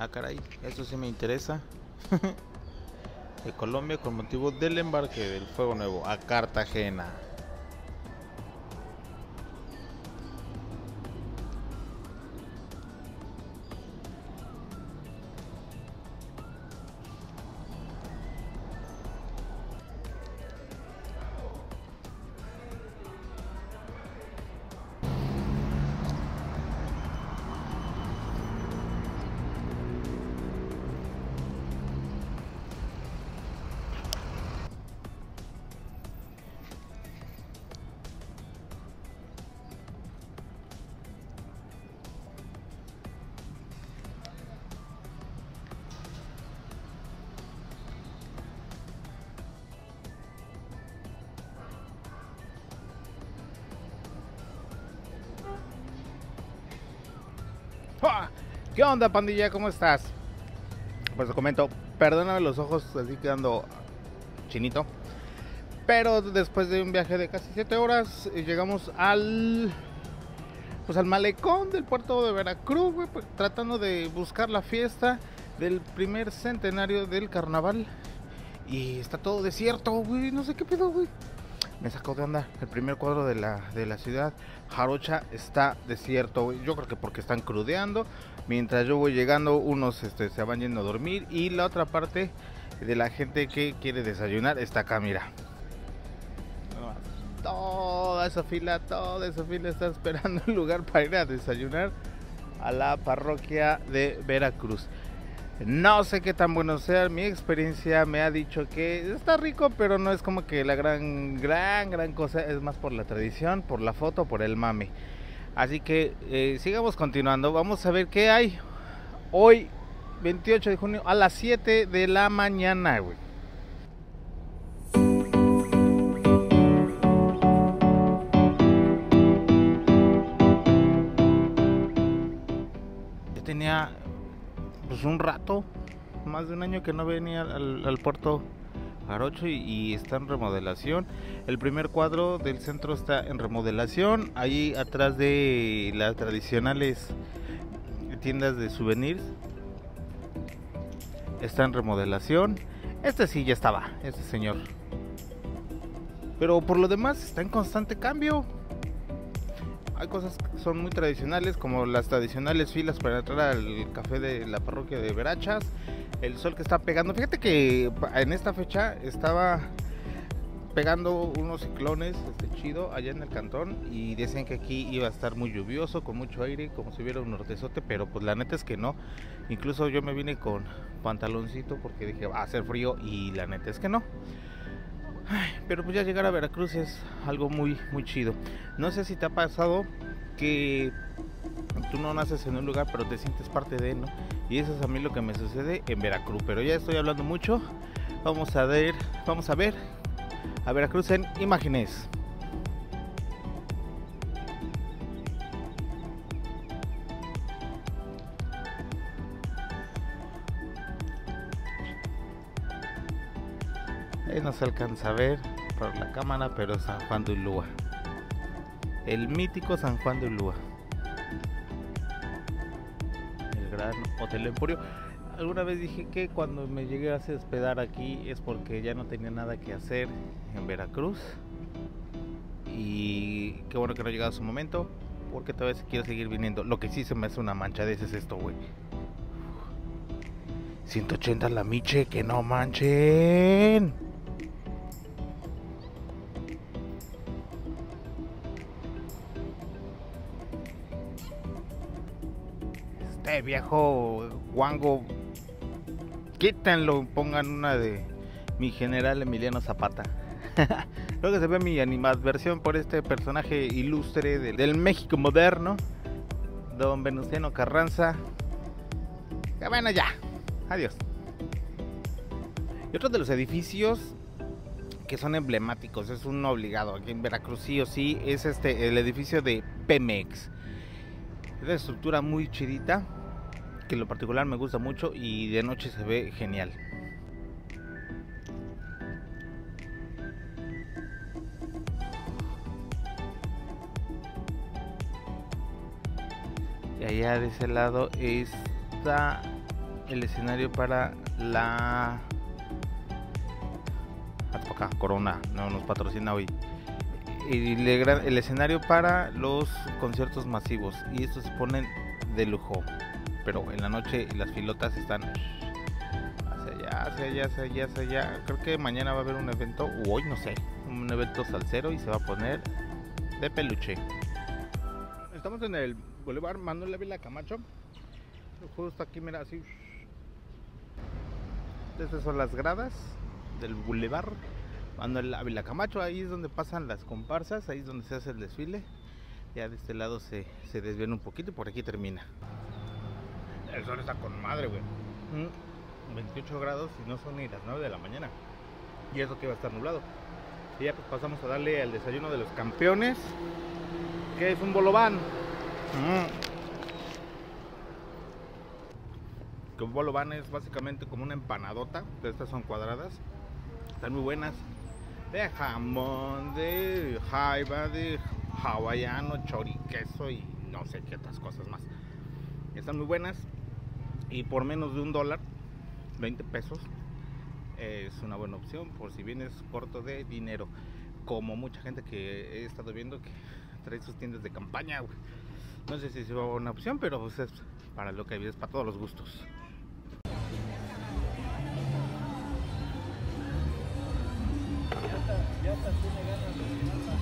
Ah, caray, eso sí me interesa. De Colombia con motivo del embarque del Fuego Nuevo a Cartagena. ¡Ah! ¿Qué onda, pandilla? ¿Cómo estás? Pues te comento, perdóname los ojos así quedando chinito. Pero después de un viaje de casi 7 horas, llegamos al malecón del puerto de Veracruz, güey, pues, tratando de buscar la fiesta del primer centenario del carnaval. Y está todo desierto, güey, no sé qué pedo, güey. Me sacó de onda. El primer cuadro de la ciudad jarocha está desierto, güey. Yo creo que porque están crudeando. Mientras yo voy llegando, unos se van yendo a dormir. Y la otra parte de la gente que quiere desayunar está acá, mira. Toda esa fila está esperando un lugar para ir a desayunar a la parroquia de Veracruz. No sé qué tan bueno sea, mi experiencia me ha dicho que está rico, pero no es como que la gran cosa, es más por la tradición, por la foto, por el mame. Así que sigamos continuando, vamos a ver qué hay hoy, 28 de junio, a las 7 de la mañana, güey. Yo tenía pues un rato, más de un año que no venía al puerto jarocho y está en remodelación. El primer cuadro del centro está en remodelación. Ahí atrás de las tradicionales tiendas de souvenirs está en remodelación. Este sí ya estaba, este señor. Pero por lo demás está en constante cambio. Hay cosas que son muy tradicionales, como las tradicionales filas para entrar al café de la parroquia de Verachas. El sol que está pegando. Fíjate que en esta fecha estaba pegando unos ciclones chido allá en el cantón. Y decían que aquí iba a estar muy lluvioso, con mucho aire, como si hubiera un nortezote. Pero pues la neta es que no. Incluso yo me vine con pantaloncito porque dije va a hacer frío. Y la neta es que no. Ay, pero pues ya llegar a Veracruz es algo muy chido. No sé si te ha pasado que tú no naces en un lugar pero te sientes parte de él, ¿no? Y eso es a mí lo que me sucede en Veracruz. Pero ya estoy hablando mucho. Vamos a ver a Veracruz en imágenes. Ahí no se alcanza a ver por la cámara, pero San Juan de Ulúa. El mítico San Juan de Ulúa. El gran Hotel Emporio. Alguna vez dije que cuando me llegué a hospedar aquí es porque ya no tenía nada que hacer en Veracruz. Y qué bueno que no ha llegado su momento, porque todavía quiero seguir viniendo. Lo que sí se me hace una mancha de ese es esto, güey. 180 la miche, que no manchen. Este viejo guango, quítenlo, pongan una de mi general Emiliano Zapata. Luego se ve mi animadversión por este personaje ilustre del México moderno, don Venustiano Carranza. Que bueno, ya, adiós. Y otro de los edificios que son emblemáticos, es un obligado aquí en Veracruz sí o sí, es el edificio de Pemex. Es una estructura muy chidita, que en lo particular me gusta mucho y de noche se ve genial. Y allá de ese lado está el escenario para la acá, Corona, no nos patrocina hoy. El escenario para los conciertos masivos, y estos se ponen de lujo, pero en la noche las filotas están hacia allá. Creo que mañana va a haber un evento, o hoy no sé, un evento salsero, y se va a poner de peluche. Estamos en el Boulevard Manuel Ávila Camacho, justo aquí, mira, así. Estas son las gradas del Boulevard Manuel Ávila Camacho. Ahí es donde pasan las comparsas, ahí es donde se hace el desfile. Ya de este lado se desviene un poquito y por aquí termina. El sol está con madre, güey. 28 grados y no son ni las 9 de la mañana. Y eso que iba a estar nublado. Y ya pues pasamos a darle al desayuno de los campeones, que es un bolobán. Que un bolobán es básicamente como una empanadota. De estas son cuadradas. Están muy buenas. De jamón, de jaiba, de hawaiano, choriqueso y no sé qué otras cosas más. Están muy buenas. Y por menos de $1, 20 pesos, es una buena opción por si vienes corto de dinero, como mucha gente que he estado viendo que trae sus tiendas de campaña, güey. No sé si es una buena opción, pero pues es para lo que hay, es para todos los gustos. Ya hasta tiene ganas de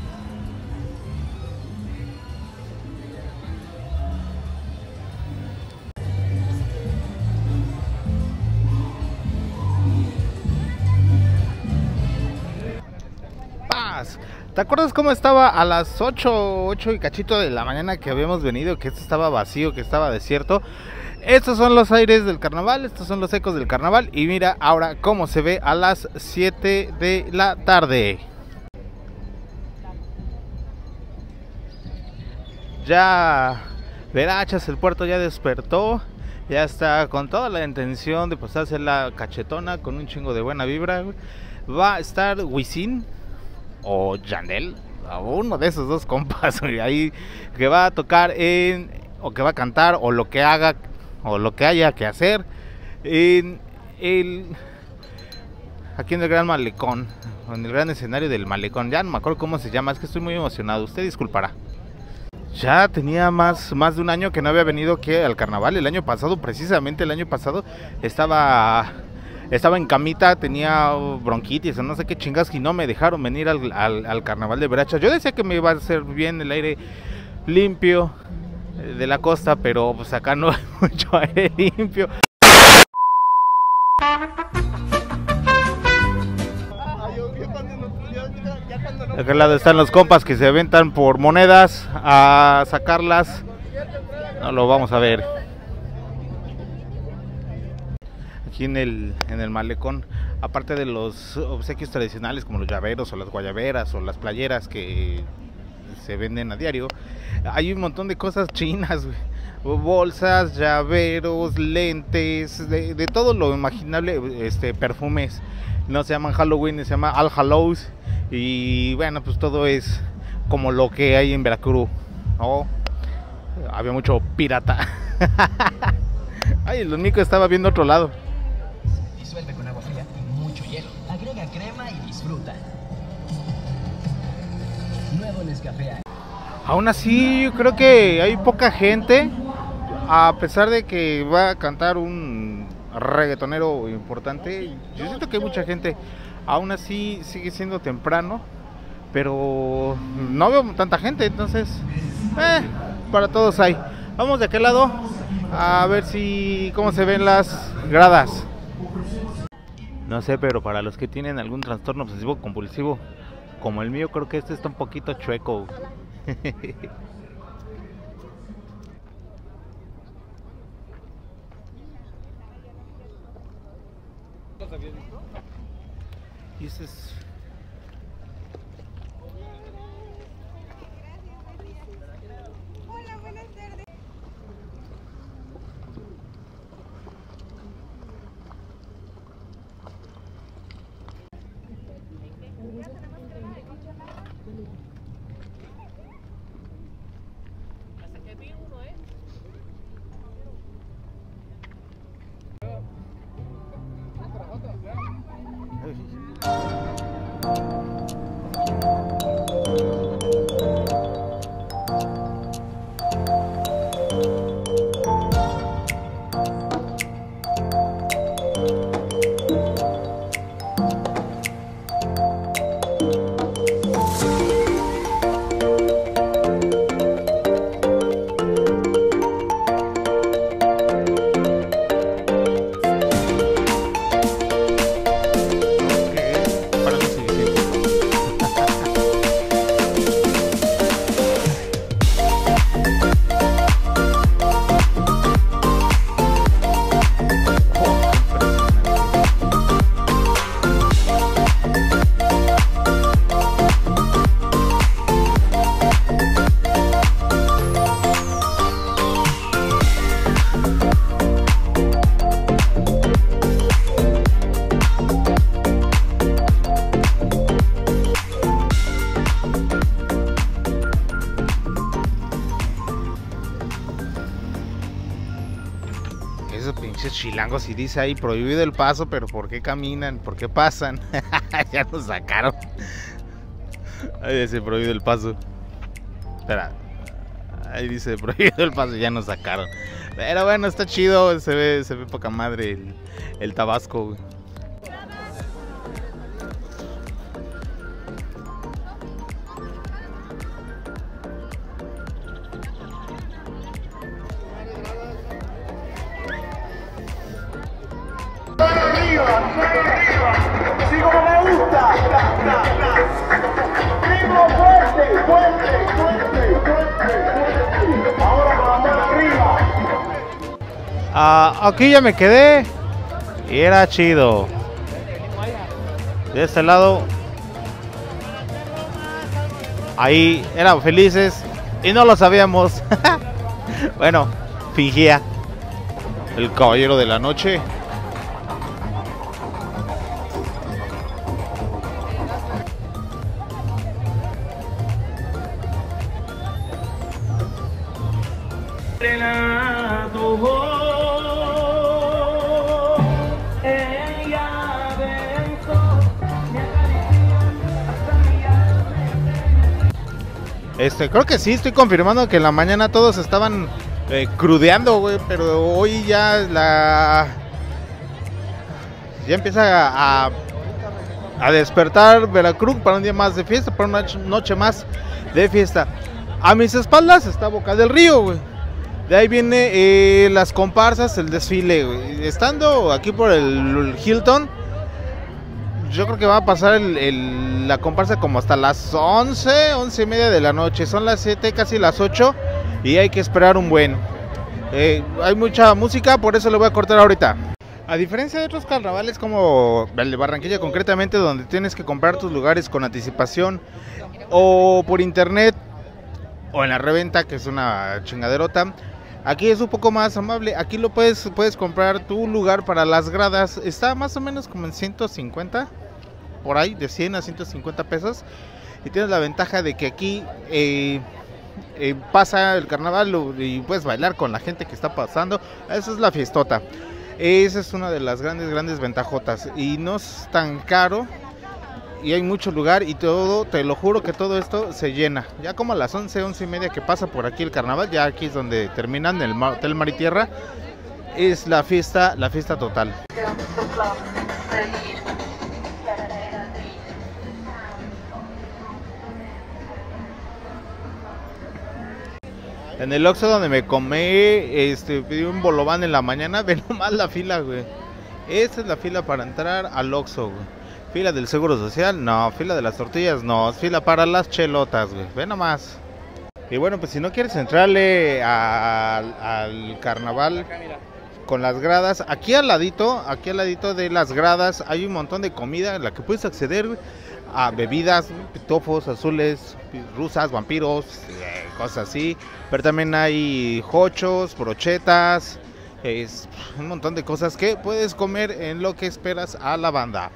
¿te acuerdas cómo estaba a las 8 y cachito de la mañana que habíamos venido? Que esto estaba vacío, que estaba desierto. Estos son los aires del carnaval, estos son los ecos del carnaval. Y mira ahora cómo se ve a las 7 de la tarde. Ya Verachas, el puerto ya despertó. Ya está con toda la intención de pasarse la cachetona con un chingo de buena vibra. Va a estar Wisin o Yandel, uno de esos dos compas, ahí, que va a tocar o que va a cantar, o lo que haga, o lo que haya que hacer aquí en el Gran Malecón, en el gran escenario del Malecón. Ya no me acuerdo cómo se llama, es que estoy muy emocionado, usted disculpará. Ya tenía más de un año que no había venido que al carnaval. El año pasado, precisamente el año pasado, estaba en camita, tenía bronquitis o no sé qué chingas, y no me dejaron venir al carnaval de Verachas. Yo decía que me iba a hacer bien el aire limpio de la costa, pero pues acá no hay mucho aire limpio. De aquel lado están los compas que se aventan por monedas a sacarlas. No lo vamos a ver. Aquí en el Malecón, aparte de los obsequios tradicionales como los llaveros o las guayaberas o las playeras que se venden a diario, hay un montón de cosas chinas, güey. Bolsas, llaveros, lentes, de todo lo imaginable, perfumes. No se llaman Halloween, se llama All Hallows. Y bueno, pues todo es como lo que hay en Veracruz, ¿no? Había mucho pirata. Ay, el único estaba viendo otro lado. Disuelve con agua fría y mucho hielo. Agrega crema y disfruta. Nuevo Nescafé. Aún así, yo creo que hay poca gente, a pesar de que va a cantar un reggaetonero importante. Yo siento que hay mucha gente. Aún así sigue siendo temprano, pero no veo tanta gente, entonces para todos hay. Vamos de aquel lado a ver cómo se ven las gradas. No sé, pero para los que tienen algún trastorno obsesivo compulsivo como el mío, creo que este está un poquito chueco. Y ese es... Hola, buenas tardes. Pinches chilangos, y dice ahí prohibido el paso, pero ¿por qué caminan? ¿Por qué pasan? Ya nos sacaron. Ahí dice prohibido el paso. Espera. Ahí dice prohibido el paso, ya nos sacaron. Pero bueno, está chido, se ve poca madre el Tabasco, güey. ¡Sí, como me gusta! ¡Ritmo fuerte, fuerte, fuerte, fuerte! Ahora con la mano arriba. Aquí ya me quedé. Y era chido. De este lado. Ahí eran felices. Y no lo sabíamos. Bueno, fingía. El caballero de la noche. Creo que sí, estoy confirmando que en la mañana todos estaban crudeando, güey, pero hoy ya ya empieza a despertar Veracruz para un día más de fiesta, para una noche más de fiesta. A mis espaldas está Boca del Río, güey. De ahí viene las comparsas, el desfile, güey. Estando aquí por el Hilton, yo creo que va a pasar la comparsa como hasta las 11 y media de la noche. Son las 7, casi las 8, y hay que esperar un buen. Hay mucha música, por eso le voy a cortar ahorita. A diferencia de otros carnavales como el de Barranquilla concretamente, donde tienes que comprar tus lugares con anticipación o por internet o en la reventa, que es una chingaderota, aquí es un poco más amable. Aquí lo puedes comprar tu lugar para las gradas. Está más o menos como en 150, por ahí, de 100 a 150 pesos. Y tienes la ventaja de que aquí pasa el carnaval y puedes bailar con la gente que está pasando. Esa es la fiestota. Esa es una de las grandes ventajotas. Y no es tan caro. Y hay mucho lugar y todo, te lo juro que todo esto se llena. Ya como a las 11 y media que pasa por aquí el carnaval, ya aquí es donde terminan el Hotel Mar y Tierra, es la fiesta total. En el Oxxo donde me comí, pedí un bolobán en la mañana, ve nomás la fila, güey. Esa es la fila para entrar al Oxxo, güey. Fila del Seguro Social, no. Fila de las tortillas, no. Fila para las chelotas, güey. Ve nomás. Y bueno, pues si no quieres entrarle al carnaval con las gradas, aquí al ladito de las gradas hay un montón de comida en la que puedes acceder, güey, a bebidas, pitofos, azules, rusas, vampiros, cosas así. Pero también hay jochos, brochetas, un montón de cosas que puedes comer en lo que esperas a la banda.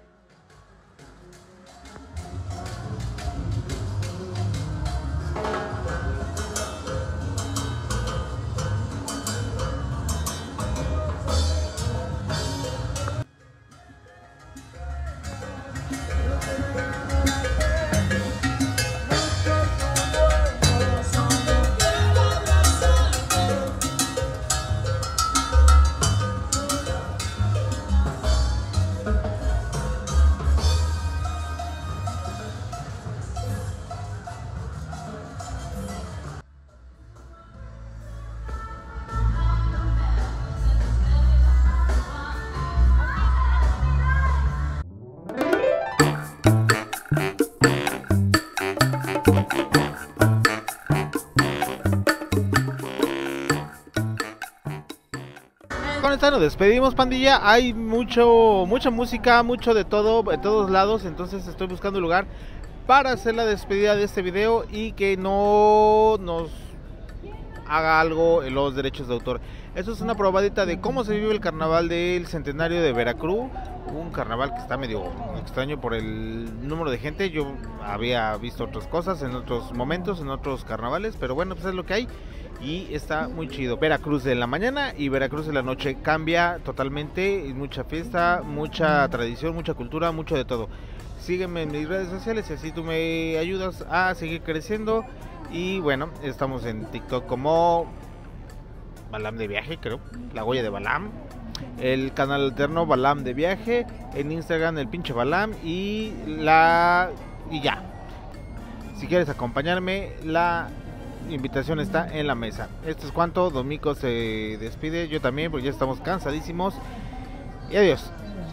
Con esta nos despedimos, pandilla. Hay mucha música, mucho de todo, de todos lados. Entonces estoy buscando un lugar para hacer la despedida de este video y que no nos haga algo en los derechos de autor. Esto es una probadita de cómo se vive el carnaval del centenario de Veracruz. Un carnaval que está medio extraño por el número de gente. Yo había visto otras cosas en otros momentos, en otros carnavales, pero bueno, pues es lo que hay. Y está muy chido. Veracruz de la mañana y Veracruz de la noche cambia totalmente. Mucha fiesta, mucha tradición, mucha cultura, mucho de todo. Sígueme en mis redes sociales y así tú me ayudas a seguir creciendo. Y bueno, estamos en TikTok como Balam de Viaje, creo, la huella de Balam. El canal alterno Balam de Viaje. En Instagram el pinche Balam. Y ya. Si quieres acompañarme, la invitación está en la mesa. Esto es cuanto. Domico se despide, yo también, porque ya estamos cansadísimos. Y adiós.